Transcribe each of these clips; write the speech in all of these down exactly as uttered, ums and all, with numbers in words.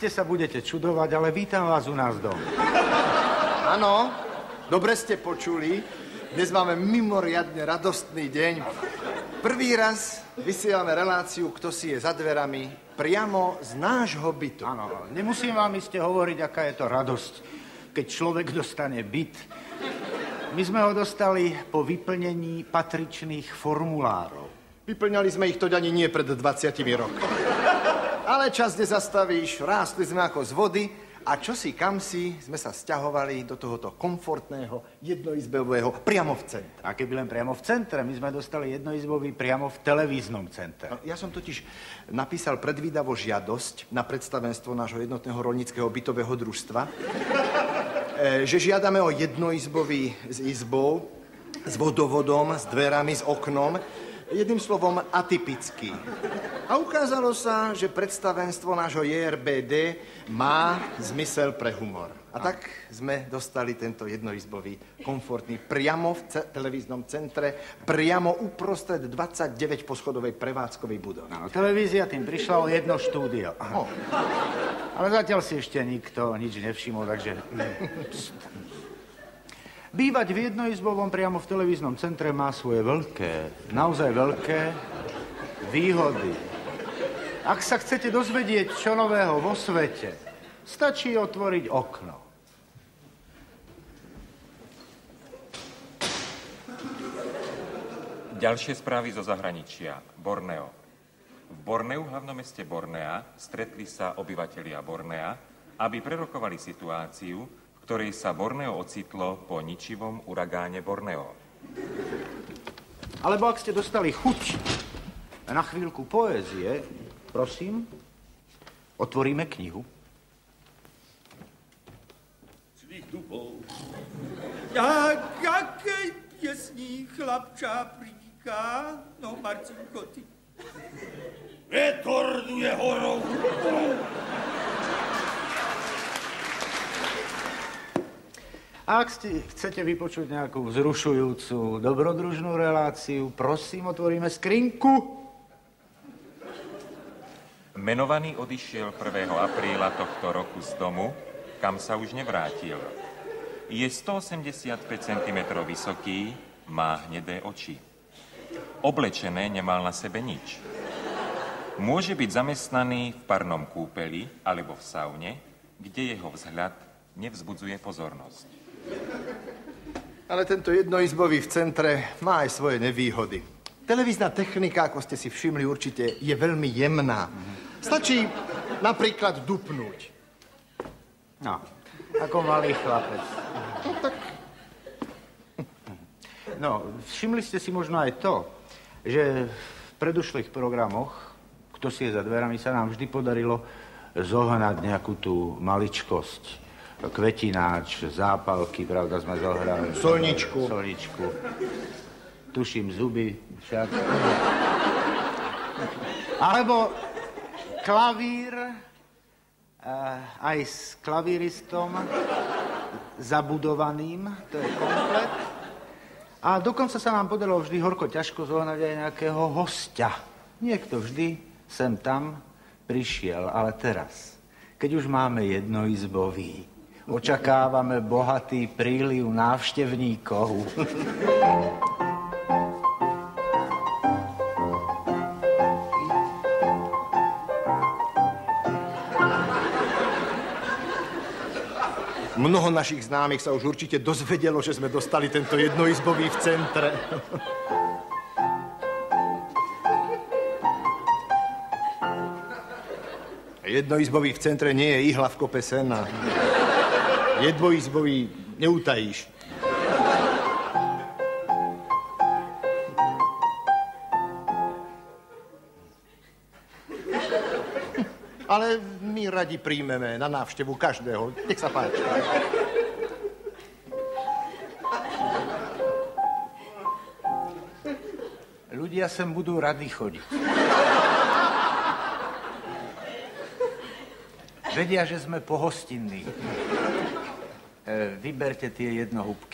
Iste sa budete čudovať, ale vítam vás u nás doma. Áno, dobre ste počuli. Dnes máme mimoriadne radostný deň. Prvý raz vysielame reláciu Kto si je za dverami priamo z nášho bytu. Áno, nemusím vám iste hovoriť, aká je to radosť, keď človek dostane byt. My sme ho dostali po vyplnení patričných formulárov. Vyplňali sme ich to ani nie pred dvadsiatimi rokmi. Ale čas nezastavíš, rástli sme ako z vody a čosi kamsi sme sa sťahovali do tohoto komfortného jednoizbového priamo v centre. A keby len priamo v centre, my sme dostali jednoizbový priamo v televíznom centre. Ja som totiž napísal predvídavo žiadosť na predstavenstvo nášho jednotného roľníckeho bytového družstva, že žiadame o jednoizbový s izbou, s vodovodom, s dverami, s oknom, jedným slovom atypický. A ukázalo sa, že predstavenstvo nášho J R B D má zmysel pre humor. A tak sme dostali tento jednoizbový, komfortný, priamo v ce- televíznom centre, priamo uprostred dvadsaťdeväť poschodovej prevádzkovej budovy. No, televízia tým prišla o jedno štúdio. Oh. Ale zatiaľ si ešte nikto nič nevšimol, takže... Bývať v jednoizbovom priamo v televíznom centre má svoje veľké, naozaj veľké výhody. Ak sa chcete dozvedieť čo nového vo svete, stačí otvoriť okno. Ďalšie správy zo zahraničia. Borneo. V Borneu, hlavnom meste Bornea, stretli sa obyvatelia Bornea, aby prerokovali situáciu, v ktorej sa Borneo ocitlo po ničivom uragáne Borneo. Alebo ak ste dostali chuť na chvíľku poézie, prosím, otvoríme knihu. Svých dubov. Jak, jakej piesní chlapča priniká? No, Marcinko, ty. Rekorduje horou hudbou. A ak ste, chcete vypočuť nejakú vzrušujúcu dobrodružnú reláciu, prosím, otvoríme skrinku. Menovaný odišiel prvého apríla tohto roku z domu, kam sa už nevrátil. Je stoosemdesiatpäť centimetrov vysoký, má hnedé oči. Oblečené nemal na sebe nič. Môže byť zamestnaný v parnom kúpeli alebo v saune, kde jeho vzhľad nevzbudzuje pozornosť. Ale tento jednoizbový v centre má aj svoje nevýhody. Televízna technika, ako ste si všimli určite, je veľmi jemná. Stačí napríklad dupnúť. No, ako malý chlapec. No tak... No, všimli ste si možno aj to, že v predošlých programoch Kto si je za dverami sa nám vždy podarilo zohnať nejakú tú maličkosť. Kvetináč, zápalky, pravda, sme zohrali. Solničku. Solničku. Tuším zuby, však. Alebo klavír, uh, aj s klavíristom zabudovaným, to je komplet. A dokonca sa nám podarilo vždy horko ťažko zohnať aj nejakého hostia. Niekto vždy sem tam prišiel, ale teraz, keď už máme jednoizbový, očakávame bohatý príliv návštevníkov. Mnoho našich známych sa už určite dozvedelo, že sme dostali tento jednoizbový v centre. Jednoizbový v centre nie je ihla v kope sena. Jednoizbový neutajíš. Ale my radi príjmeme na návštevu každého. Nech sa páči. Ľudia sem budú radi chodiť. Vedia, že sme pohostinní. E, vyberte tie jednohúbky.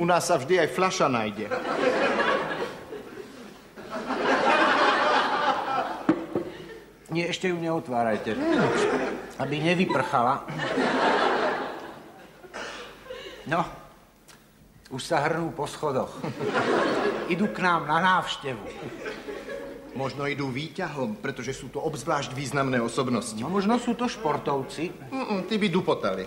U nás sa vždy aj fľaša nájde. Nie, ešte ju neotvárajte. Aby nevyprchala. No, už sa hrnú po schodoch. Idú k nám na návštevu. Možno idú výťahom, pretože sú to obzvlášť významné osobnosti. No, možno sú to športovci. Mm-mm, ty by dupotali.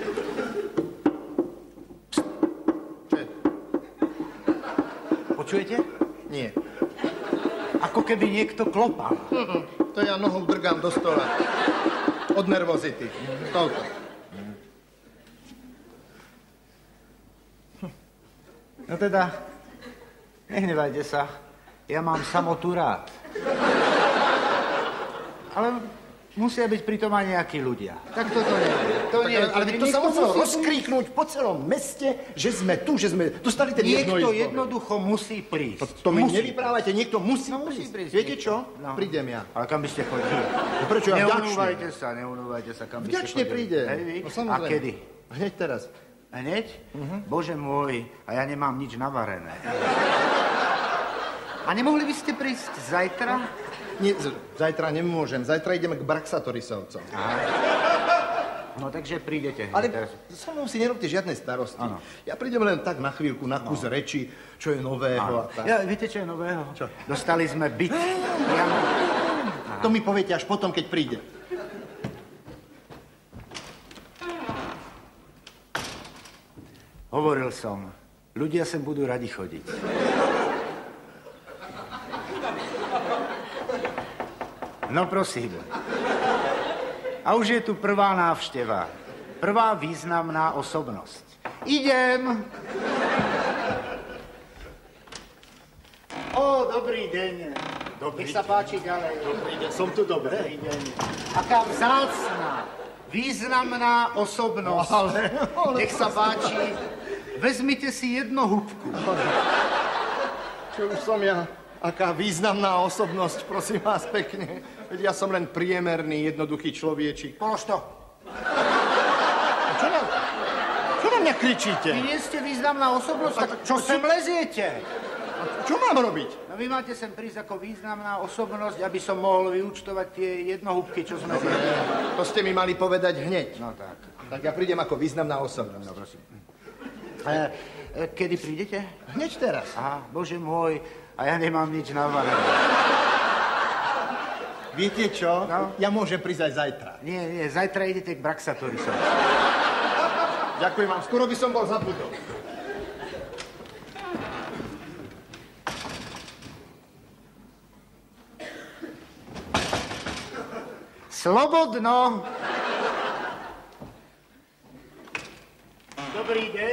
Počujete? Nie. Ako keby niekto klopal. Mm-mm, to ja nohou drgám do stola. Od nervozity. Toľko. No teda, nehnevajte sa. Ja mám samotu rád. Ale musia byť pritom aj nejakí ľudia. Tak toto nie. To nie, ale to to sa muselo musí- rozkríknuť po celom meste, že sme tu, že sme dostali ten Niekto jednoizbový. jednoducho musí prísť. To, to mi musí. nevyprávajte, niekto musí, No, musí prísť. prísť Viete niekto. čo? No. Prídem ja. Ale kam by ste chodili? No prečo ja vďačne? Neunúvajte sa, neunúvajte sa, kam by ste Vďačne chodili. príde. Hej, vy? No, A samozrejme. kedy? Hneď teraz. Hneď? Uh-huh. Bože môj, a ja nemám nič navarené. A nemohli by ste prísť zajtra? Nie, z- zajtra nemôžem. Zajtra ideme k Braxatorisovcom. No takže prídete. Ale Teraz. so mnou si nerobte žiadne starosti. Áno. Ja prídem len tak na chvíľku, na kus reči, čo je nového. A tak. Ja, viete, čo je nového? Čo? Dostali sme byt. Priamo. To mi poviete až potom, keď príde. Hovoril som, ľudia sem budú radi chodiť. No prosím. A už je tu prvá návšteva. Prvá významná osobnosť. Idem. Ó, dobrý deň. Dobrý Nech sa páči ďalej. Dobrý deň, som tu dobre. Dobrý deň. Aká vzácna, významná osobnosť. No, ale- ale- Nech sa páči. Vezmite si jednohúbku. Čo už som ja? Aká významná osobnosť, prosím vás pekne. Veď ja som len priemerný, jednoduchý človečik. Polož to. Čo na, čo na mňa kričíte? Vy nie ste významná osobnosť, tak čo sem leziete? Čo mám robiť? No vy máte sem prísť ako významná osobnosť, aby som mohol vyúčtovať tie jednohúbky, čo sme zjedli. To ste mi mali povedať hneď. No tak. Tak ja prídem ako významná osobnosť. No prosím. E, e, kedy prídete? Hneď teraz. Aha, bože môj, a ja nemám nič navarené. Viete čo? No. Ja môžem prísť aj zajtra. Nie, nie, zajtra idete k Braxatorisom. Ďakujem vám, skoro by som bol zabudol. Slobodno! Dobrý deň.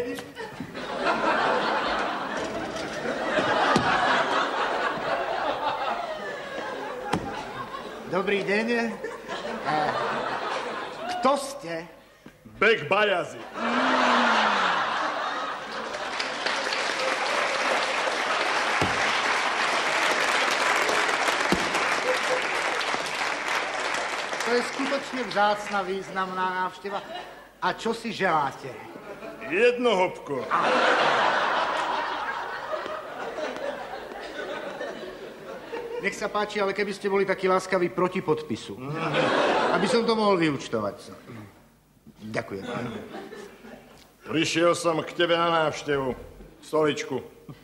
Dobrý deň. E, Kto ste? Bek Bajazi. To je skutočne vzácna, významná návšteva. A čo si želáte? Jednohopko. Nech sa páči, ale keby ste boli takí láskaví proti podpisu. Aby som to mohol vyúčtovať. Ďakujem. Prišiel som k tebe na návštevu. Stoličku.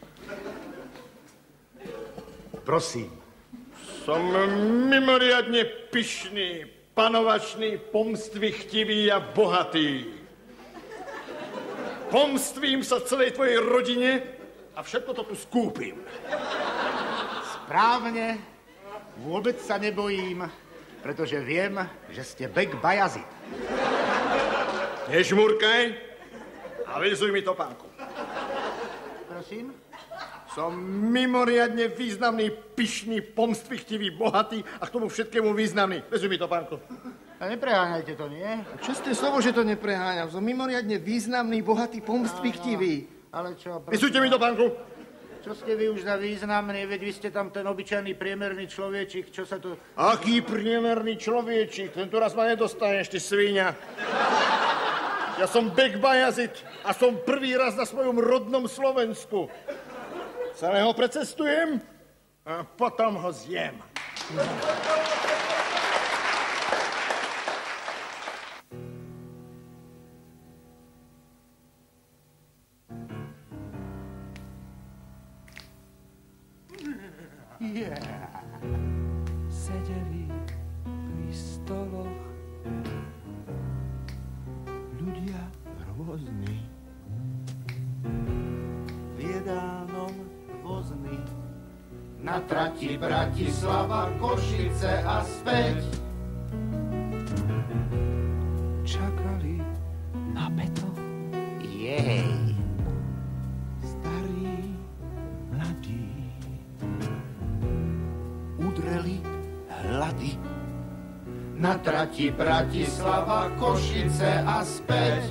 Prosím. Som mimoriadne pyšný, panovačný, pomstvychtivý a bohatý. Pomstvím sa celej tvojej rodine a všetko to tu skúpim. Správne. Vôbec sa nebojím, pretože viem, že ste Bek Bajazid. Nežmurkaj a vyzuj mi topánku. Prosím? Som mimoriadne významný, pyšný, pomstvychtivý, bohatý a k tomu všetkému významný. Vyzuj mi topánku. A nepreháňajte to, nie? Česté slovo, že to nepreháňam. Som mimoriadne významný, bohatý, pomstvychtivý. Ale čo? Vyzujte mi topánku. Čo ste vy už za významný? Veď vy ste tam ten obyčajný priemerný človečik. Čo sa tu... Aký priemerný človečik. Tento raz ma nedostaneš, ty svíňa. Ja som Bek Bajazid a som prvý raz na svojom rodnom Slovensku. Celého precestujem a potom ho zjem. Yeah. Sedeli pri stoloch ľudia rôzni, v jedálnom vozni, na trati Bratislava, Košice a späť. Čakali napäto. Jej. Starí, mladí, udreli hlady. Na trati Bratislava, Košice a späť.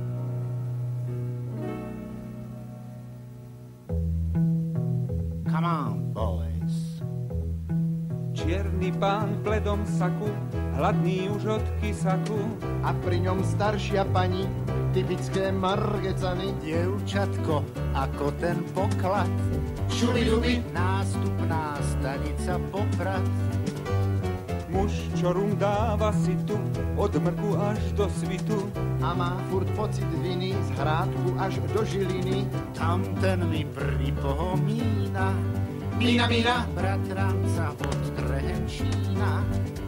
Come on, boys. Čierny pán v bledom saku, hladný už od kysaku. A pri ňom staršia pani, typické margecany. Dievčatko, ako ten poklad. Šubidubi, nástupná stanica Poprad. Muž, čo rum dáva si tu, od mrku až do svitu. A má furt pocit viny, z Hrádku až do Žiliny. Tam ten mi pripomína Mína, mína, bratranca od Trehenčína.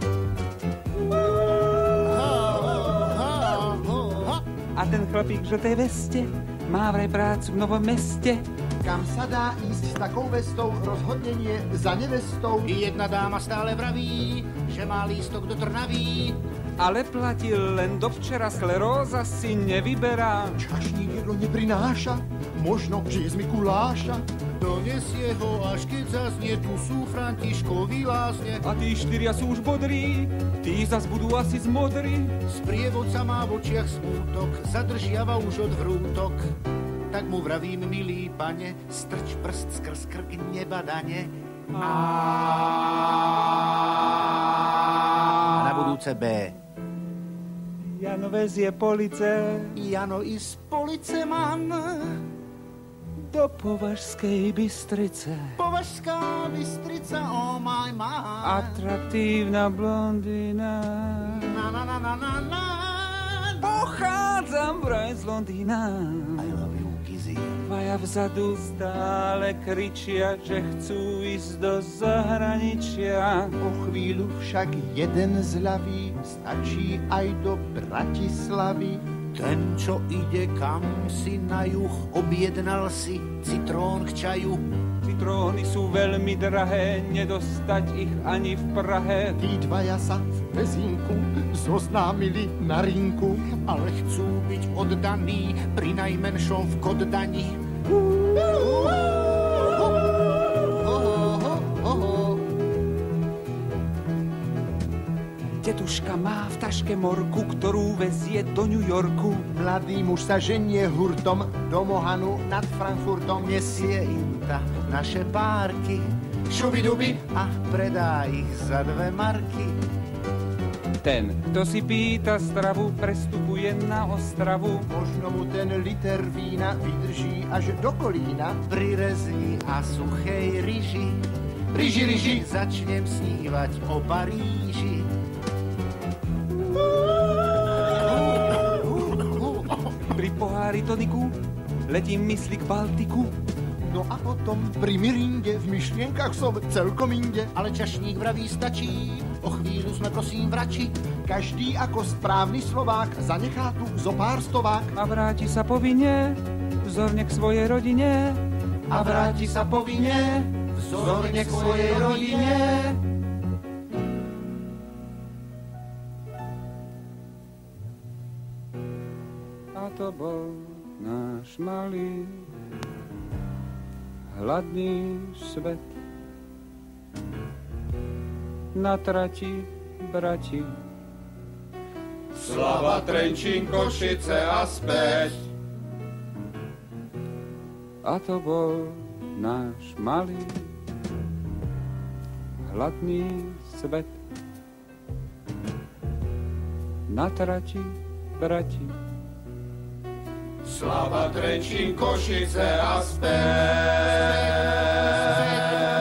A ten chlapík v žltej veste má vraj prácu v Novom Meste. Kam sa dá ísť s takou vestou, rozhodnenie za nevestou. Jedna dáma stále vraví, že má lístok do Trnaví. Ale platil len do včera, skleróza si nevyberá. Čašník jedlo neprináša, možno, že je z Mikuláša. Donesie ho, až keď zaznie, tu sú Františkovi lázne. A tí štyria sú už bodrí, tí zas budú asi zmodrí. Sprievodca má v očiach smútok, zadržiava už od hrútok. Tak mu vravím, milý pane, strč prst skrz krk nebadane. A na budúce B. Jano vezie police, Jano i z police mám do Považskej Bystrice. Považská Bystrica, oh my my. Atraktívna blondína. Na na na na na na. Pochádzam vraj z Londýna. I love you, Kizzy. Dvaja vzadu stále kričia, že chcú ísť do zahraničia. Po chvíľu však jeden zľaví, stačí aj do Bratislavy. Ten, čo ide kam si na juh, objednal si citrón k čaju. Citróny sú veľmi drahé, nedostať ich ani v Prahe. Tí dvaja sa v Pezinku zoznámili na rinku, ale chcú byť oddaní pri najmenšom v Koddani. Tetuška má v taške morku, ktorú vezie do New Yorku. Mladý muž sa ženie hurtom do Mohanu nad Frankfurtom. Nesie im ta naše párky, šubidubi, a predá ich za dve marky. Ten, kto si pýta stravu, prestupuje na Ostravu. Možno mu ten liter vína vydrží až do kolína. Pri rezni a suchej ryži, ryži, ryži, začnem snívať o Paríži. Pri pohári toniku letím mysli k Baltiku. No a potom pri Mirinde v myšlienkach som celkom inde. Ale čašník vraví stačí, o chvíľu sme prosím vrači. Každý ako správny Slovák zanechá tu zo pár stovák. A vráti sa povinne vzorne k svojej rodine. A vráti sa povinne vzorne k svojej rodine. A to bol náš malý hladný svet. Na trati brati, Slava, Trenčín, Košice a späť. a to bol náš malý hladný svet. Na trati brati, Slava, Trenčín, Košice a späť.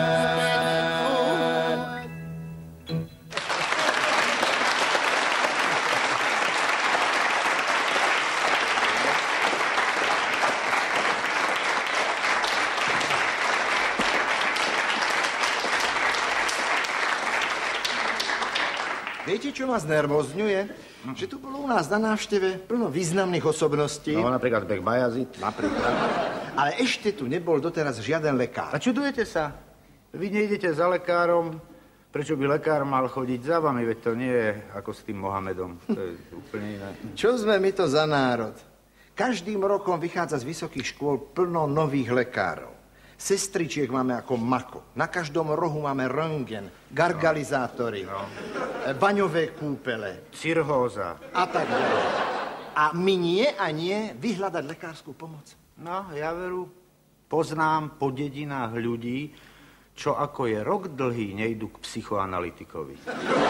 Viete, čo ma znervozňuje? Že tu bolo u nás na návšteve plno významných osobností. No, napríklad Bek Bajazid. Napríklad. Ale ešte tu nebol doteraz žiaden lekár. A čudujete sa? Vy nejdete za lekárom, prečo by lekár mal chodiť za vami? Veď to nie je ako s tým Mohamedom. To je úplne iné. Čo sme my to za národ? Každým rokom vychádza z vysokých škôl plno nových lekárov. Sestričiek máme ako mako. Na každom rohu máme röntgen, gargalizátory, no. baňové kúpele. Cirhóza. A tak ďalej. A my nie a nie vyhľadať lekárskú pomoc. No, ja veru poznám po dedinách ľudí, čo ako je rok dlhý, nejdu k psychoanalytikovi.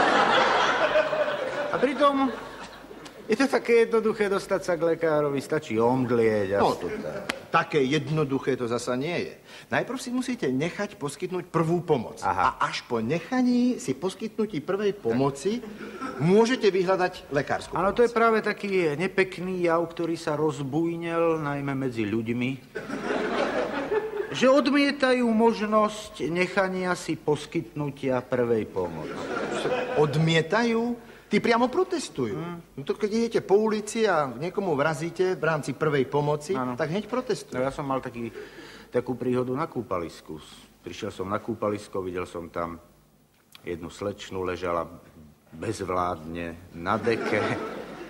A pritom je to také jednoduché dostať sa k lekárovi, stačí omdlieť a no, stúta. Také jednoduché to zasa nie je. Najprv si musíte nechať poskytnúť prvú pomoc. Aha. A až po nechaní si poskytnutí prvej pomoci môžete vyhľadať lekárskú pomoc. Áno, to je práve taký nepekný jav, ktorý sa rozbujnel najmä medzi ľuďmi, že odmietajú možnosť nechania si poskytnutia prvej pomoci. Odmietajú? Tí priamo protestujú. Hmm. No to keď idete po ulici a niekomu vrazíte v rámci prvej pomoci, ano. Tak hneď protestujú. No, ja som mal taký, takú príhodu na kúpalisku. Prišiel som na kúpalisko, videl som tam jednu slečnu, ležala bezvládne na deke. E,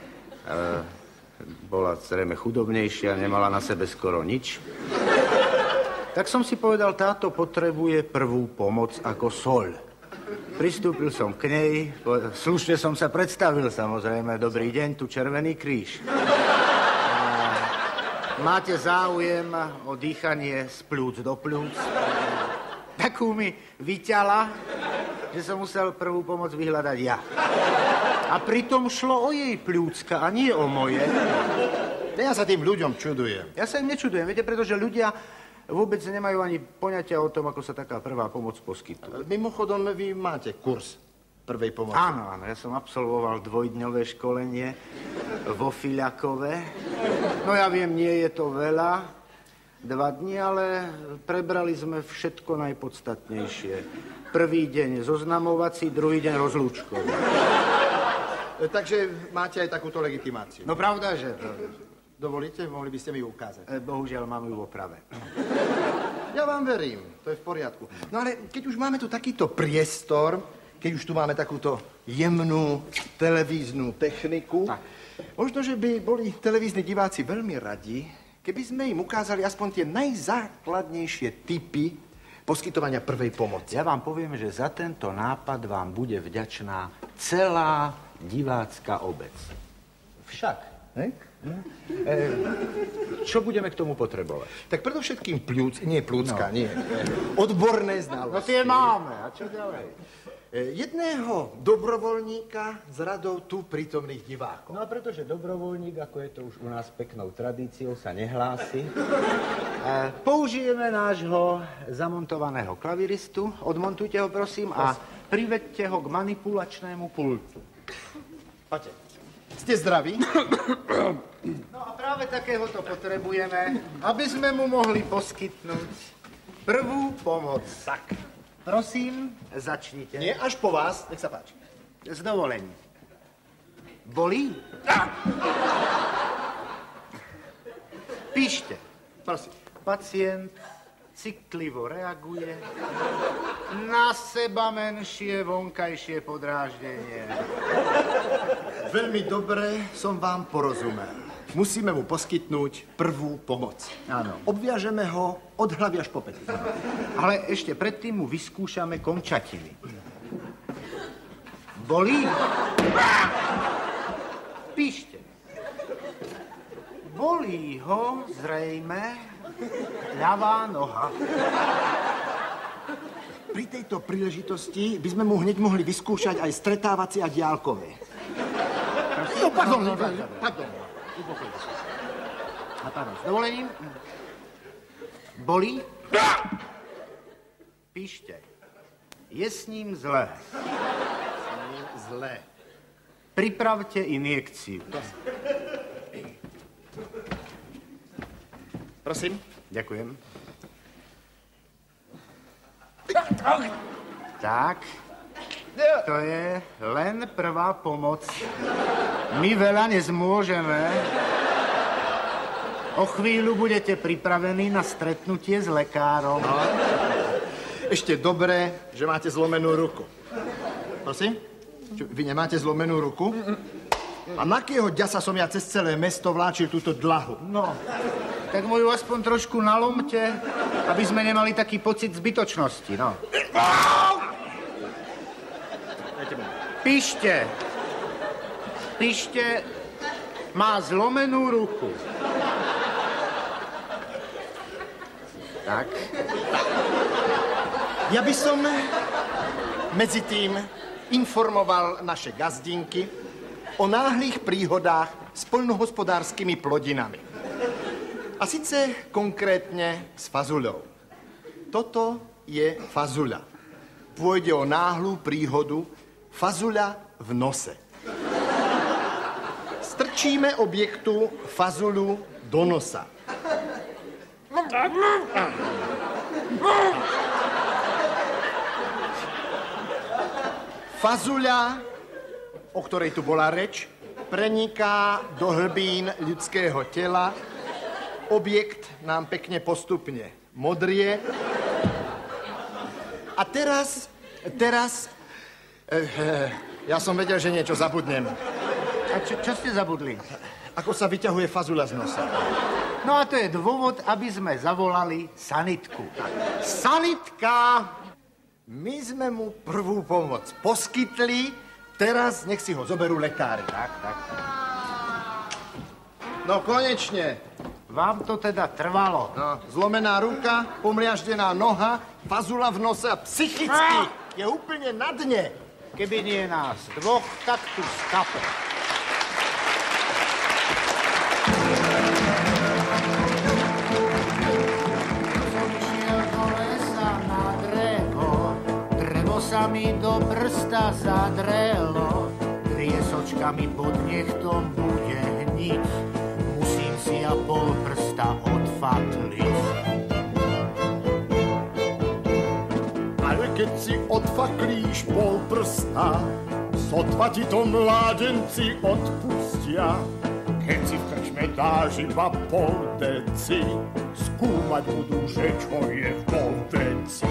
bola zrejme chudobnejšia, nemala na sebe skoro nič. Tak som si povedal, táto potrebuje prvú pomoc ako soľ. Pristúpil som k nej, slušne som sa predstavil, samozrejme. Dobrý deň, tu Červený kríž. Máte záujem o dýchanie z pľúc do pľúc? Takú mi vyťala, že som musel prvú pomoc vyhľadať ja. A pritom šlo o jej pľúcka a nie o moje. Ja sa tým ľuďom čudujem. Ja sa im nečudujem, viete, pretože ľudia vôbec nemajú ani poňatia o tom, ako sa taká prvá pomoc poskytuje. Mimochodom, vy máte kurz prvej pomoci. Áno, áno, ja som absolvoval dvojdňové školenie vo Fiľakove. No ja viem, nie je to veľa, dva dni, ale prebrali sme všetko najpodstatnejšie. Prvý deň zoznamovací, druhý deň rozlúčkový. Takže máte aj takúto legitimáciu. No pravda, že to... Dovolíte? Mohli by ste mi ju ukázať. E, bohužiaľ, mám ju vo prave. Ja vám verím, to je v poriadku. No ale keď už máme tu takýto priestor, keď už tu máme takúto jemnú televíznu techniku, tak. Možno, že by boli televízni diváci veľmi radi, keby sme im ukázali aspoň tie najzákladnejšie typy poskytovania prvej pomoci. Ja vám poviem, že za tento nápad vám bude vďačná celá divácka obec. Však, hej? Hm? E, čo budeme k tomu potrebovať? Tak predovšetkým pľúc, nie plúcka, no. nie. Odborné znalosti. No tie máme, a čo ďalej? E, jedného dobrovoľníka z radou tu prítomných divákov. No a pretože dobrovoľník, ako je to už u nás peknou tradíciou, sa nehlási, e, použijeme nášho zamontovaného klaviristu, odmontujte ho prosím a privedte ho k manipulačnému pultu. Poďte. Ste zdraví? No a práve takéhoto potrebujeme, aby sme mu mohli poskytnúť prvú pomoc. Tak. Prosím, začnite. Nie, až po vás. Nech sa páči. S dovolením. Bolí? Píšte. Prosím. Pacient citlivo reaguje na seba menšie vonkajšie podráždenie. Veľmi dobre som vám porozumel. Musíme mu poskytnúť prvú pomoc. Áno. Obviažeme ho od hlavy až po pety. Ale ešte predtým mu vyskúšame končatiny. Bolí? Píšte. Bolí ho zrejme ľavá noha. Pri tejto príležitosti by sme mu hneď mohli vyskúšať aj stretávacie a diaľkové. No, pardon, pardon. A pardon, s dovolením. Bolí? Píšte. Je s ním zlé. S ním zlé. Pripravte injekciu. Prosím. Ďakujem. Tak. To je len prvá pomoc. My veľa nezmôžeme. O chvíľu budete pripravení na stretnutie s lekárom. No. Ešte dobré, že máte zlomenú ruku. Prosím? Čo, vy nemáte zlomenú ruku? A na akého ďasa som ja cez celé mesto vláčil túto dlahu? No, tak moju aspoň trošku nalomte, aby sme nemali taký pocit zbytočnosti, no. Píšte. Píšte. Má zlomenú ruku. Tak. Ja by som medzi tým informoval naše gazdinky o náhlych príhodách s poľnohospodárskymi plodinami. A sice konkrétne s fazuľou. Toto je fazuľa. Pôjde o náhlu príhodu fazuľa v nose. Strčíme objektu fazuľu do nosa. Fazuľa, o ktorej tu bola reč, preniká do hlbín ľudského tela. Objekt nám pekne postupne modrie. A teraz, teraz, eh, ja som vedel, že niečo zabudnem. A čo, čo ste zabudli? Ako sa vyťahuje fazuľa z nosa. No a to je dôvod, aby sme zavolali sanitku. Sanitka! My sme mu prvú pomoc poskytli, teraz nech si ho zoberú lekári. Tak, tak, tak. No konečne. Vám to teda trvalo. No, zlomená ruka, pomliaždená noha, fazula v nose a psychicky je úplne na dne. Keby nie nás dvoch, tak tu skape. Sa mi do prsta zadrelo, triesočka mi pod nechtom bude hniť, musím si ja pol prsta odfatliť. Ale keď si odfaklíš pol prsta, sotva ti to mládenci odpustia. Keď si v krčme dáš iba pol deci, skúmať budú, že čo je vo veci.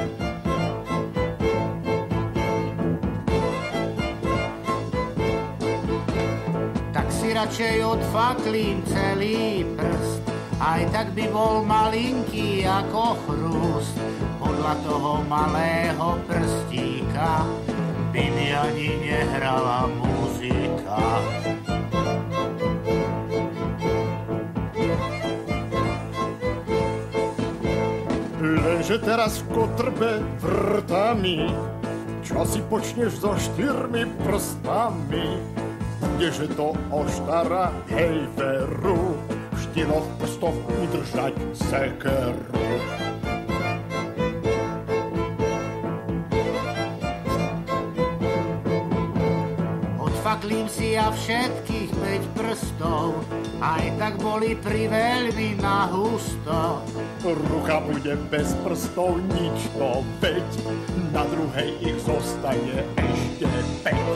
Radšej odfaklím celý prst, aj tak by bol malinký ako chrúst. Podľa toho malého prstíka by mi ani nehrala muzika. Lenže teraz v kotrbe vrtami, čo si počneš so štyrmi prstami? Kdeže to oštara, hej veru, v štyroch prstoch udržať sekeru. Odfaklím si ja všetkých päť prstov, aj tak boli priveľmi na husto. Ruka bude bez prstov, nič to veď, na druhej ich zostane ešte päť.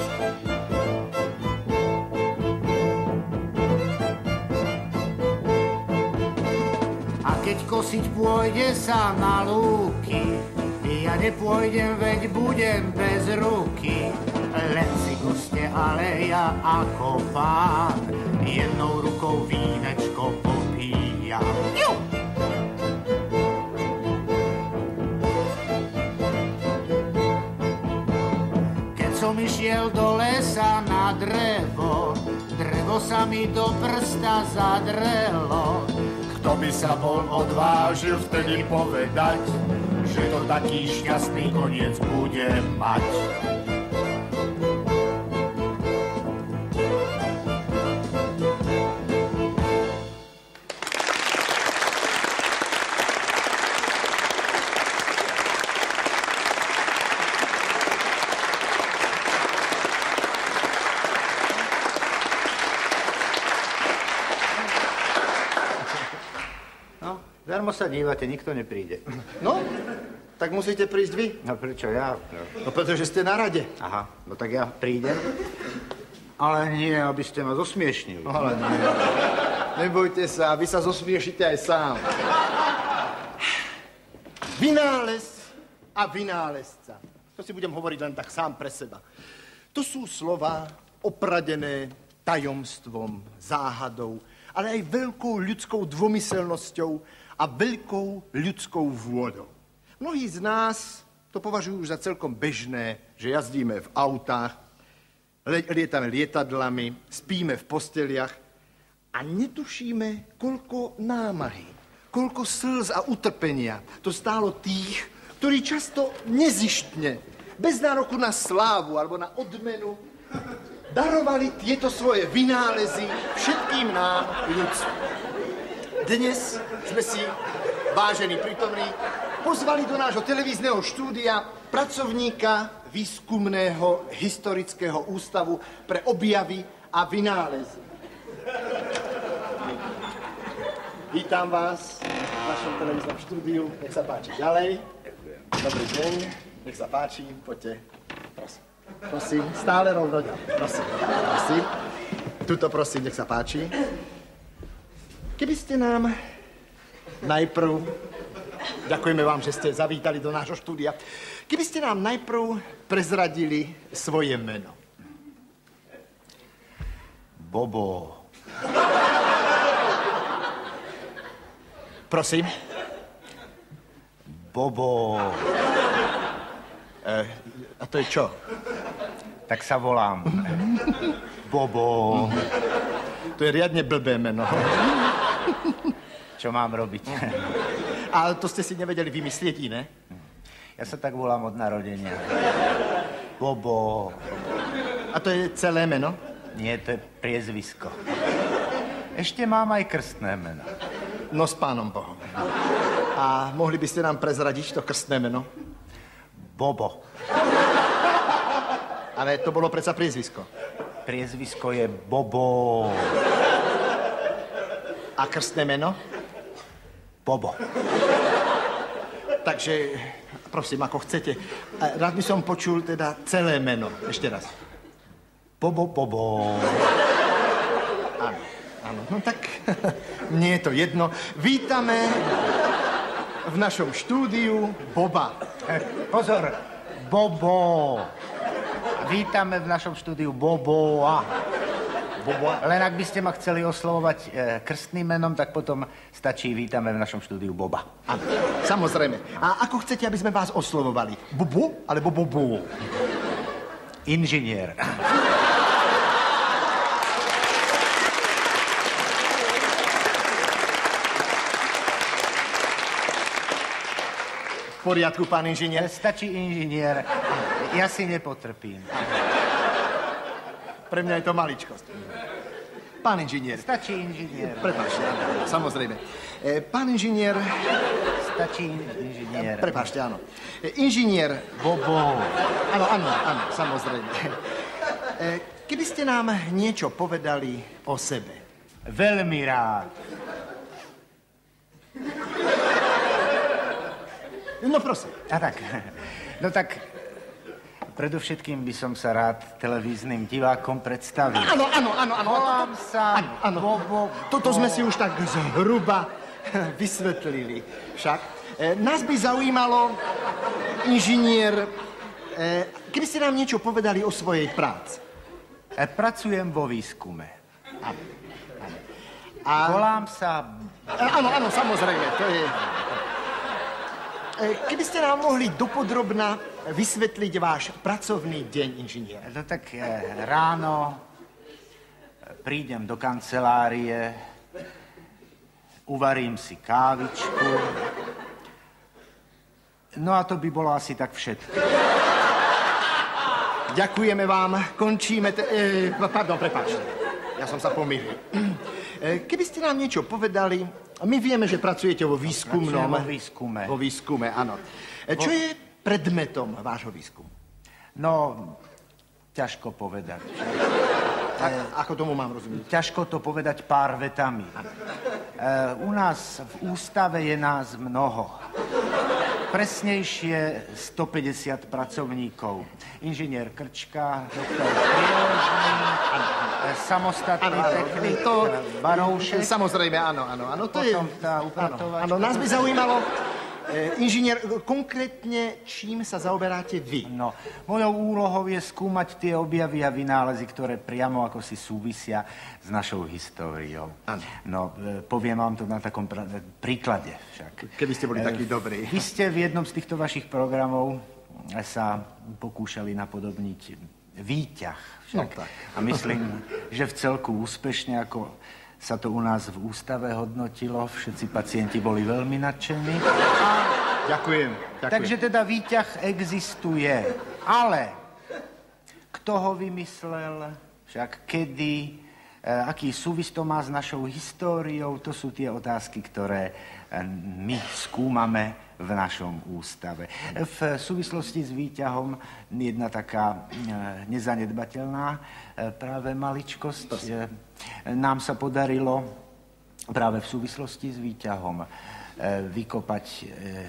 Keď kosiť pôjde sa na lúky, ja nepôjdem, veď budem bez ruky. Len si koste, ale ja ako pán jednou rukou vínečko popíjam. Ju! Keď som išiel do lesa na drevo, drevo sa mi do prsta zadrelo. Kto by sa bol odvážil vtedy povedať, že to taký šťastný koniec bude mať. Darmo sa dívate, nikto nepríde. No, tak musíte prísť vy. No prečo ja? No, pretože ste na rade. Aha, no tak ja prídem. Ale nie, aby ste ma zosmiešnili. Ale nie. Nebojte sa, vy sa zosmiešite aj sám. Vynález a vynálezca. To si budem hovoriť len tak sám pre seba. To sú slova opradené tajomstvom, záhadou, ale aj veľkou ľudskou dvomyselnosťou a veľkou ľudskou vôľou. Mnohí z nás to považujú už za celkom bežné, že jazdíme v autách, lietame lietadlami, spíme v posteliach a netušíme, koľko námahy, koľko slz a utrpenia to stálo tých, ktorí často nezištne, bez nároku na slávu alebo na odmenu, darovali tieto svoje vynálezy všetkým nám ľudstvu. Dnes sme si, vážení prítomní, pozvali do nášho televízneho štúdia pracovníka Výskumného historického ústavu pre objavy a vynálezy. Vítam vás v našom televíznom štúdiu. Nech sa páči ďalej. Dobrý deň. Nech sa páči. Poďte. Prosím. Prosím. Stále rovno ďalej. Prosím. Prosím. Tuto prosím, nech sa páči. Keby ste nám najprv... Ďakujeme vám, že ste zavítali do nášho štúdia. Keby ste nám najprv prezradili svoje meno. Bobo. Prosím. Bobo. E, a to je čo? Tak sa volám. Bobo. To je riadne blbé meno. Čo mám robiť? A to ste si nevedeli vymyslieť iné? Ja sa tak volám od narodenia. Bobo. A to je celé meno? Nie, to je priezvisko. Ešte mám aj krstné meno. No s pánom Bohom. A mohli by ste nám prezradiť to krstné meno? Bobo. Ale to bolo predsa priezvisko. Priezvisko je Bobo. A krstné meno? Bobo. Takže, prosím, ako chcete. Rád by som počul teda celé meno. Ešte raz. Bobo, Bobo. Áno, áno. No tak, mne je to jedno. Vítame v našom štúdiu Boba. Pozor, Bobo. Vítame v našom štúdiu Boboa. Boboa. Len ak by ste ma chceli oslovovať e, krstným menom, tak potom stačí vítame v našom štúdiu Boba. Áno, samozrejme. A ako chcete, aby sme vás oslovovali? Bobo alebo Bobo? Inžinier. V poriadku, pán inžinier? Stačí inžinier. Ja si nepotrpím. Pre mňa je to maličkosť. Pán inžinier. Stačí inžinier. Prepáčte, samozrejme. E, pán inžinier... Stačí inžinier. Prepáčte, áno. E, inžinier... Bobo. Áno, áno, áno, samozrejme. E, keby ste nám niečo povedali o sebe. Veľmi rád. No prosím. A tak. No tak... Predovšetkým by som sa rád televíznym divákom predstavil. Áno, áno, áno, áno. Volám sa áno, áno. Bobo. Toto sme si už tak zhruba vysvetlili. Však e, nás by zaujímalo, inžinier, e, keby ste nám niečo povedali o svojej práci. E, pracujem vo výskume. Áno. áno. A... Volám sa... E, áno, áno, samozrejme, to je... E, keby ste nám mohli dopodrobna vysvetliť váš pracovný deň, inžinier. No tak e, ráno prídem do kancelárie, uvarím si kávičku. No a to by bolo asi tak všetko. Ďakujeme vám, končíme... Te, e, pardon, prepáčte, ja som sa pomýlil. E, keby ste nám niečo povedali, my vieme, že pracujete vo výskumnom... Pracujem vo výskume. Vo výskume, áno. E, čo vo... je predmetom vášho výskumu? No, ťažko povedať. A, ako tomu mám rozumieť? Ťažko to povedať pár vetami. u nás v ústave je nás mnoho. Presnejšie stopäťdesiat pracovníkov. Inžinier Krčka, doktor Prieložný, samostatný ano, technik to, Baroušek. Samozrejme, áno, áno, áno. To potom je, tá upratovačka. Áno, nás by zaujímalo, e, inžinier, konkrétne čím sa zaoberáte vy? No, mojou úlohou je skúmať tie objavy a vynálezy, ktoré priamo ako si súvisia s našou históriou. Áno. No, e, poviem vám to na takom pr- príklade však. Keby ste boli e, takí dobrí. Vy ste v jednom z týchto vašich programov sa pokúšali napodobniť výťah však. No, a myslím, že v celku úspešne, ako sa to u nás v ústave hodnotilo, všetci pacienti boli veľmi nadšení. A... Ďakujem, ďakujem. Takže teda výťah existuje, ale kto ho vymyslel, však kedy, e, aký súvis to má s našou históriou, to sú tie otázky, ktoré e, my skúmame v našom ústave. V súvislosti s výťahom jedna taká e, nezanedbateľná e, práve maličkosť. E, nám sa podarilo práve v súvislosti s výťahom e, vykopať e,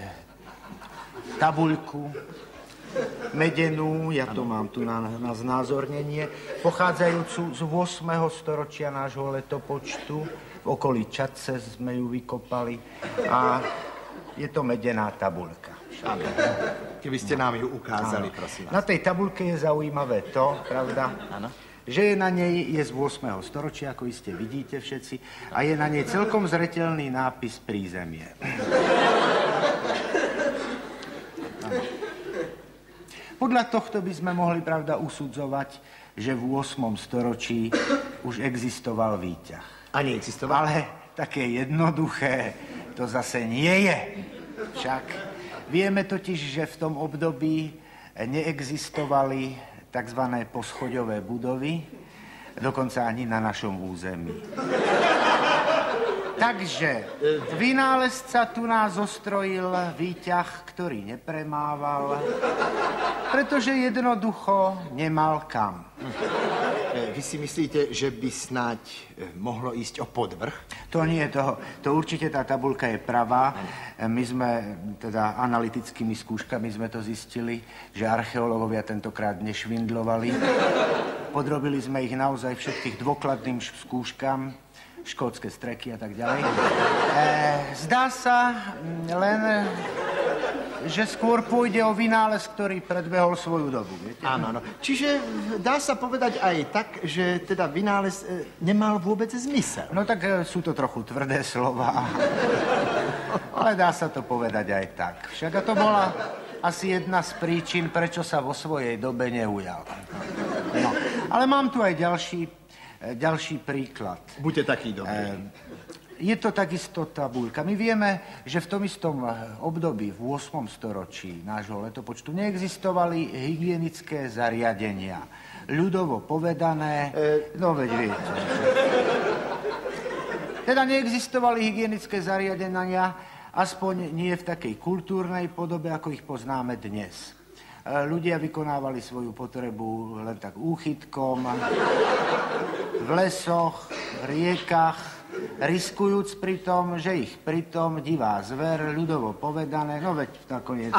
tabuľku medenú, ja to mám tu na, na znázornenie, pochádzajúcu z ôsmeho storočia nášho letopočtu. V okolí Čadce sme ju vykopali a je to medená tabuľka. Keby ste nám ju ukázali, áno. Prosím vás. Na tej tabuľke je zaujímavé to, pravda, áno, že je na nej, je z ôsmeho storočia, ako iste vidíte všetci, a je na nej celkom zreteľný nápis prízemie. Podľa tohto by sme mohli, pravda, usudzovať, že v ôsmom storočí už existoval výťah. A neexistoval? Ale také jednoduché to zase nie je. Však vieme totiž, že v tom období neexistovali tzv. Poschoďové budovy, dokonca ani na našom území. Takže vynálezca tu nás zostrojil výťah, ktorý nepremával, pretože jednoducho nemal kam. Vy si myslíte, že by snáď mohlo ísť o podvrh? To nie je toho. To určite tá tabuľka je pravá. My sme, teda analytickými skúškami sme to zistili, že archeológovia tentokrát nešvindlovali. Podrobili sme ich naozaj všetkých dôkladným skúškam, škótske streky a tak ďalej. E, zdá sa len, že skôr pôjde o vynález, ktorý predbehol svoju dobu. Viete? Áno, áno. Čiže dá sa povedať aj tak, že teda vynález e, nemal vôbec zmysel. No tak e, sú to trochu tvrdé slova. Ale dá sa to povedať aj tak. Však a to bola asi jedna z príčin, prečo sa vo svojej dobe neujal. No, ale mám tu aj ďalší, e, ďalší príklad. Buďte taký dobrý. E, Je to takisto tabuľka. My vieme, že v tom istom období, v ôsmom storočí nášho letopočtu, neexistovali hygienické zariadenia. Ľudovo povedané, e... no veď viete. Teda neexistovali hygienické zariadenia, aspoň nie v takej kultúrnej podobe, ako ich poznáme dnes. Ľudia vykonávali svoju potrebu len tak úchytkom, v lesoch, v riekach, riskujúc pri tom, že ich pritom divá zver, ľudovo povedané, no veď nakoniec...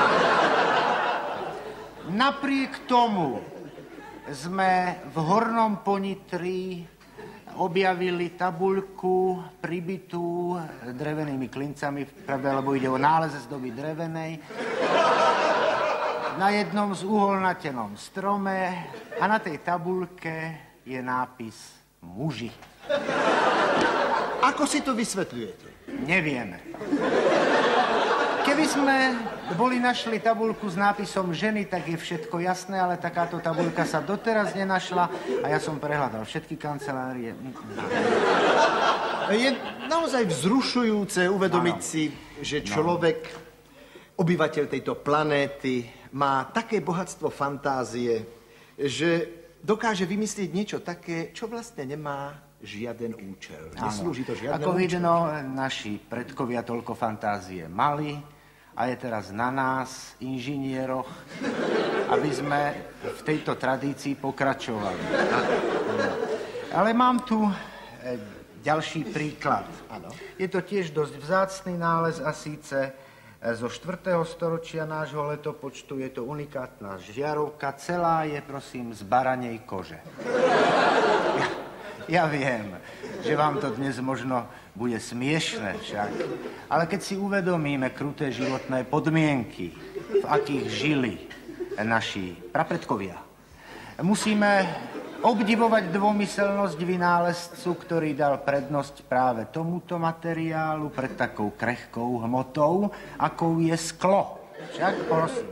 Napriek tomu sme v Hornom Ponitri objavili tabuľku pribitú drevenými klincami, pravda, lebo ide o nález z doby drevenej, na jednom z uholnatenom strome a na tej tabuľke je nápis muži. Ako si to vysvetľujete? Nevieme. Keby sme boli našli tabuľku s nápisom ženy, tak je všetko jasné, ale takáto tabuľka sa doteraz nenašla a ja som prehľadal všetky kancelárie. Je naozaj vzrušujúce uvedomiť ano. si, že človek, obyvateľ tejto planéty, má také bohatstvo fantázie, že dokáže vymyslieť niečo také, čo vlastne nemá žiaden účel. Neslúži to žiadne Ako účel. vidno, naši predkovia toľko fantázie mali a je teraz na nás, inžinieroch, aby sme v tejto tradícii pokračovali. Ale mám tu ďalší príklad. Áno. Je to tiež dosť vzácny nález a síce zo štvrtého storočia nášho letopočtu. Je to unikátna žiarovka. Celá je, prosím, z baranej kože. Ja, ja viem, že vám to dnes možno bude smiešné však. Ale keď si uvedomíme kruté životné podmienky, v akých žili naši prapredkovia, musíme obdivovať dvomyselnosť vynálezcu, ktorý dal prednosť práve tomuto materiálu pred takou krehkou hmotou, akou je sklo. Však, prosím.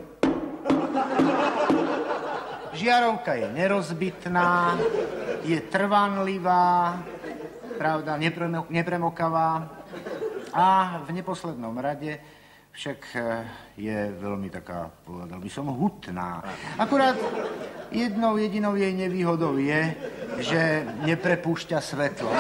Žiarovka je nerozbitná, je trvanlivá, pravda, nepremo- nepremokavá a v neposlednom rade však je veľmi taká, povedal by som, hutná. Akurát jednou jedinou jej nevýhodou je, že neprepúšťa svetlo.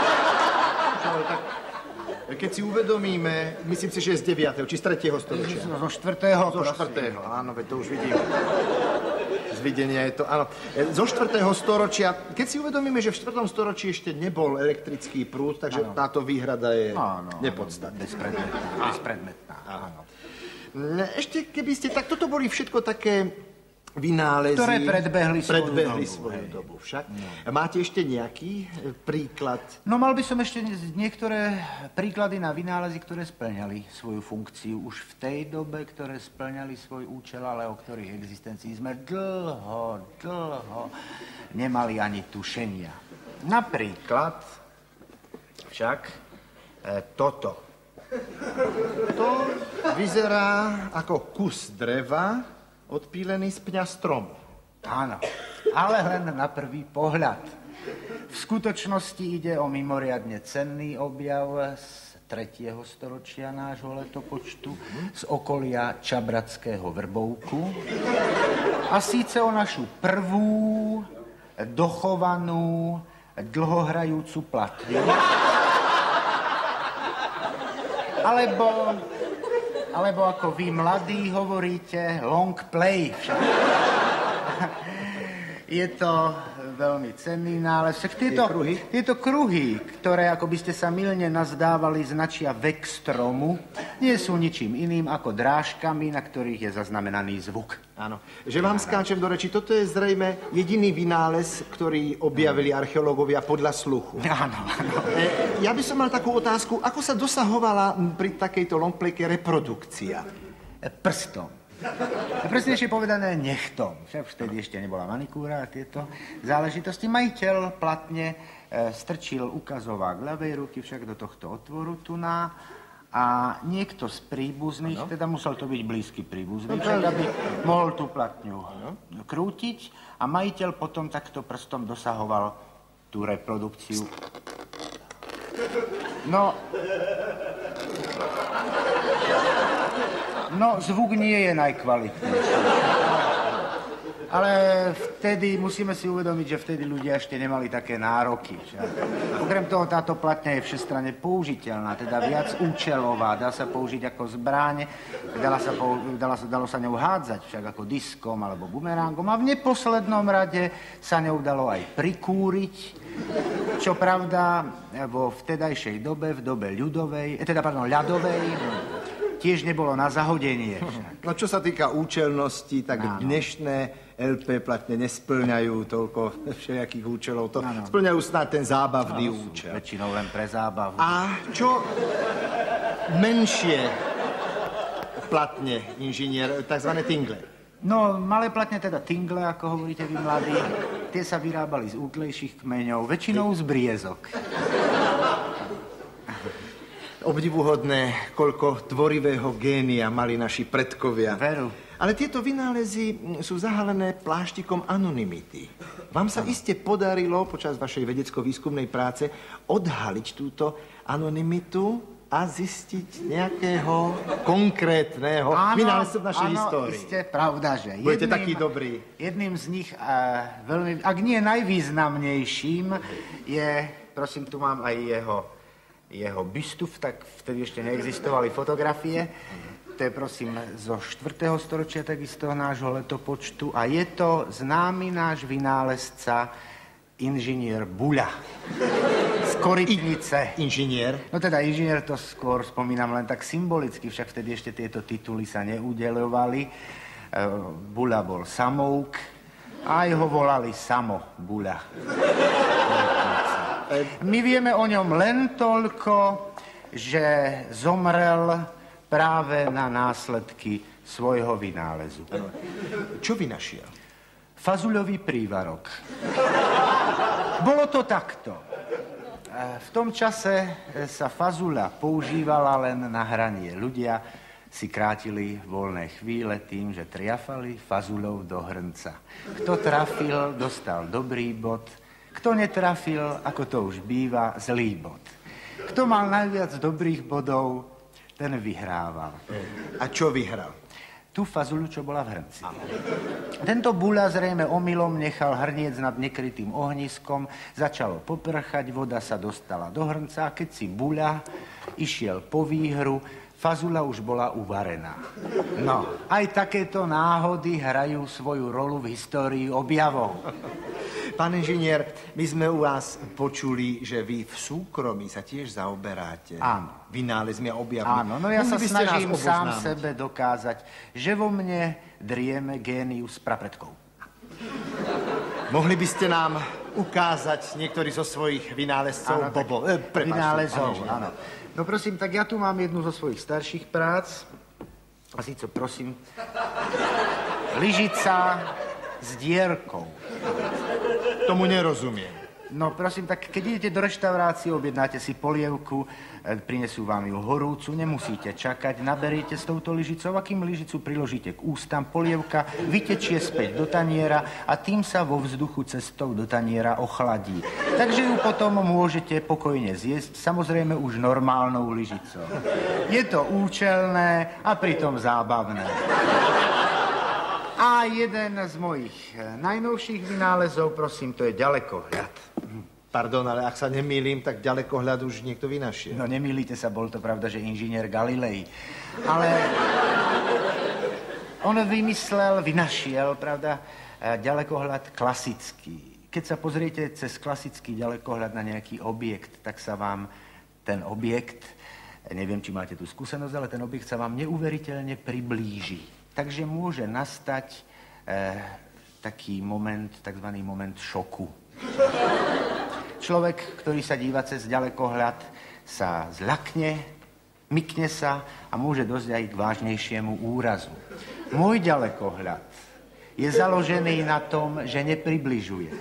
Keď si uvedomíme, myslím si, že je z deviateho či z tretieho storočia. Zo štvrtého. Zo štvrtého, áno, veď to už vidím. Z videnia je to, áno. Zo štvrtého storočia, keď si uvedomíme, že v štvrtom storočí ešte nebol elektrický prúd, takže áno. Táto výhrada je áno, nepodstatná. Bezpredmetná. Bezpredmetná, áno. Ešte keby ste, tak toto boli všetko také vynálezy, ktoré predbehli svoju predbehli dobu. Svoju dobu však. No. Máte ešte nejaký príklad? No mal by som ešte niektoré príklady na vynálezy, ktoré splňali svoju funkciu už v tej dobe, ktoré splňali svoj účel, ale o ktorých existencii sme dlho, dlho nemali ani tušenia. Napríklad však e, toto. To vyzerá ako kus dreva, odpílený z pňa stromu. Áno, ale len na prvý pohľad. V skutočnosti ide o mimoriadne cenný objav z tretieho storočia nášho letopočtu, z okolia Čabradského Vrbovku. A síce o našu prvú dochovanú dlhohrajúcu platňu. Alebo... Alebo ako vy mladí hovoríte, long play. Je to veľmi cenný nález. Tieto kruhy? tieto kruhy, ktoré, ako by ste sa mylne nazdávali, značia vek stromu, nie sú ničím iným ako drážkami, na ktorých je zaznamenaný zvuk. Áno. Že vám skáčem do reči, toto je zrejme jediný vynález, ktorý objavili archeológovia podľa sluchu. Áno, áno. E, ja by som mal takú otázku, ako sa dosahovala pri takejto longplayke reprodukcia? E, prstom. A presnejšie povedané nechtom. Však vtedy ešte nebola manikúra a tieto záležitosti. Majiteľ platne e, strčil ukazovák ľavej ruky však do tohto otvoru tuná a niekto z príbuzných, ano. Teda musel to byť blízky príbuzný, však aby mohol tú platňu ano. krútiť a majiteľ potom takto prstom dosahoval tú reprodukciu. No... No, zvuk nie je najkvalitnejší. Ale vtedy, musíme si uvedomiť, že vtedy ľudia ešte nemali také nároky. Okrem toho, táto platňa je všestranne použiteľná, teda viac účelová. Dá sa použiť ako zbráň, dala sa pou, dala sa, dalo sa ňou hádzať, však ako diskom alebo bumerangom. A v neposlednom rade sa ňou dalo aj prikúriť, čo pravda vo vtedajšej dobe, v dobe ľudovej, teda pardon, ľadovej, tiež nebolo na zahodenie. No čo sa týka účelnosti, tak Áno. dnešné el pé platne nesplňajú toľko všelijakých účelov. To Áno. splňajú snáď ten zábavný Áno, účel. väčšinou len pre zábavu. A čo menšie platne, inžinier, takzvané tingle? No, malé platne, teda tingle, ako hovoríte vy mladí, tie sa vyrábali z útlejších kmeňov, väčšinou z briezok. Obdivuhodné, koľko tvorivého génia mali naši predkovia. Veru. Ale tieto vynálezy sú zahalené pláštikom anonymity. Vám sa iste podarilo počas vašej vedecko-výskumnej práce odhaliť túto anonymitu a zistiť nejakého konkrétneho vynálezcu v našej áno, histórii. Áno, isté, pravda, že Budete jedným, taký dobrý. Jedným z nich, uh, veľmi, ak nie najvýznamnejším, je, prosím, tu mám aj jeho jeho bystu, tak vtedy ešte neexistovali fotografie. To je, prosím, zo štvrtého storočia takisto nášho letopočtu a je to známy náš vynálezca inžinier Buľa z korytnice. Inžinier. No teda inžinier to skôr spomínam len tak symbolicky, však vtedy ešte tieto tituly sa neudeľovali. E, Buľa bol samouk, a aj ho volali Samo Buľa. My vieme o ňom len toľko, že zomrel práve na následky svojho vynálezu. Čo vynašiel? Fazuľový prívarok. Bolo to takto. V tom čase sa fazuľa používala len na hranie. Ľudia si krátili voľné chvíle tým, že triafali fazuľou do hrnca. Kto trafil, dostal dobrý bod. Kto netrafil, ako to už býva, zlý bod. Kto mal najviac dobrých bodov, ten vyhrával. A čo vyhral? Tú fazuľu, čo bola v hrnci. Tento Buľa zrejme omylom nechal hrniec nad nekrytým ohniskom, začalo poprchať, voda sa dostala do hrnca a keď si Buľa išiel po výhru, fazuľa už bola uvarená. No, aj takéto náhody hrajú svoju rolu v histórii objavov. Pán inžinier, my sme u vás počuli, že vy v súkromí sa tiež zaoberáte. Áno. Vynálezmi a objavmi. Áno, no ja sa Mohli by ste snažím nás sám oboznámiť? sebe dokázať, že vo mne drieme génius prapredkov. Mohli by ste nám ukázať niektorý zo svojich vynálezcov? Áno, tak Bobo, eh, prepáčte, vynálezov, pán inžinier. áno. No prosím, tak ja tu mám jednu zo svojich starších prác. A síce, prosím, lyžica s dierkou. Tomu nerozumiem. No prosím, tak keď idete do reštaurácie, objednáte si polievku, e, prinesú vám ju horúcu, nemusíte čakať, naberiete s touto lyžicou a kým lyžicu priložíte k ústam, polievka vytečie späť do taniera a tým sa vo vzduchu cestou do taniera ochladí. Takže ju potom môžete pokojne zjesť, samozrejme už normálnou lyžicou. Je to účelné a pritom zábavné. A jeden z mojich najnovších vynálezov, prosím, to je ďalekohľad. Pardon, ale ak sa nemýlim, tak ďalekohľad už niekto vynašiel. No nemýlite sa, bol to pravda, že inžinier Galilei. Ale on vymyslel, vynašiel, pravda, ďalekohľad klasický. Keď sa pozriete cez klasický ďalekohľad na nejaký objekt, tak sa vám ten objekt, neviem, či máte tú skúsenosť, ale ten objekt sa vám neuveriteľne priblíži. Takže môže nastať eh, taký moment, takzvaný moment šoku. Človek, ktorý sa díva cez ďalekohľad, sa zľakne, mykne sa a môže dosť aj k vážnejšiemu úrazu. Môj ďalekohľad je založený na tom, že nepribližuje.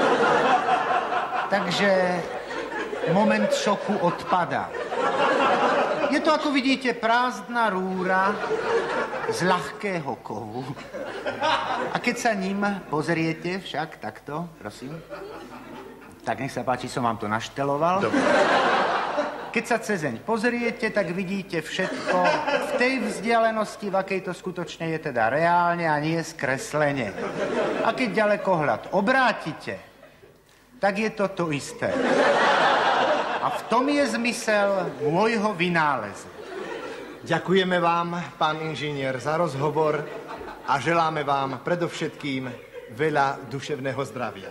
Takže moment šoku odpadá. Je to, ako vidíte, prázdna rúra z ľahkého kovu. A keď sa ním pozriete však takto, prosím, tak nech sa páči, som vám to našteloval. Dobre. Keď sa cezeň pozriete, tak vidíte všetko v tej vzdialenosti, v akej to skutočne je teda reálne a nie skreslene. A keď ďalekohľad obrátite, tak je to to isté. A v tom je zmysel môjho vynálezu. Ďakujeme vám, pán inžinier, za rozhovor a želáme vám predovšetkým veľa duševného zdravia.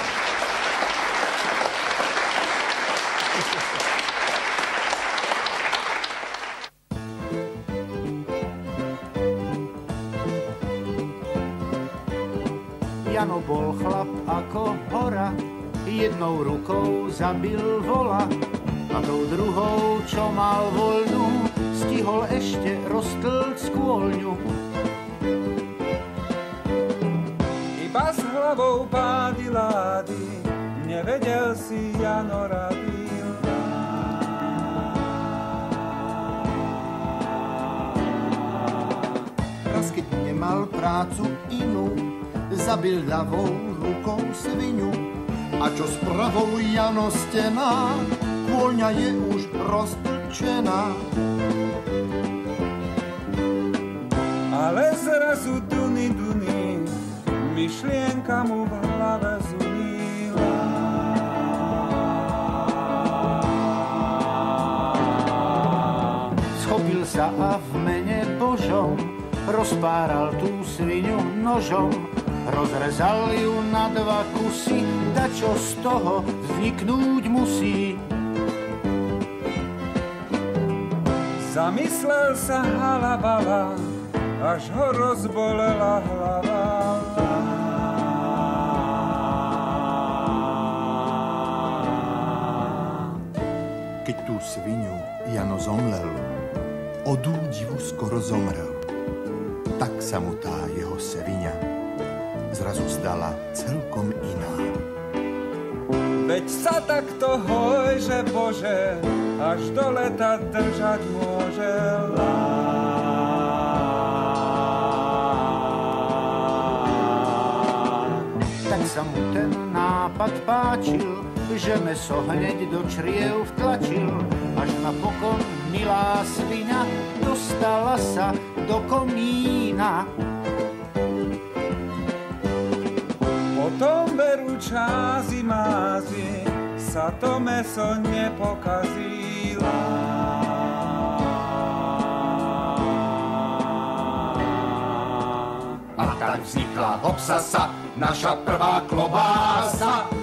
Jano bol chlap ako hora, jednou rukou zabil vola a tou druhou, čo mal voľnú, stihol ešte roztlť skôlňu. Iba s hlavou pády lády, nevedel si Jano rady. Raz, keď nemal prácu inú, zabil ľavou rukou svinu. A čo s pravou Jano stená, kôľňa je už roztlčená. Ale zrazu duny, duny, myšlienka mu v hlave zunila. Schopil sa a v mene Božom rozpáral tú svinu nožom. Rozrezal ju na dva kusy, dačo z toho vzniknúť musí. Zamyslel sa halabala, až ho rozbolela hlava. Keď tú svinu Jano zomlel, od údivu skoro zomrel. Tak sa mu tá jeho sviňa zrazu zdala celkom iná. Veď sa takto hojže Bože, až do leta držať môže. Tak sa mu ten nápad páčil, že meso hneď do čriev vtlačil, až napokon milá sviňa dostala sa do komína. Potom berú čázy mázy, sa to meso nepokazila. A tak vznikla hopsasa, naša prvá klobása.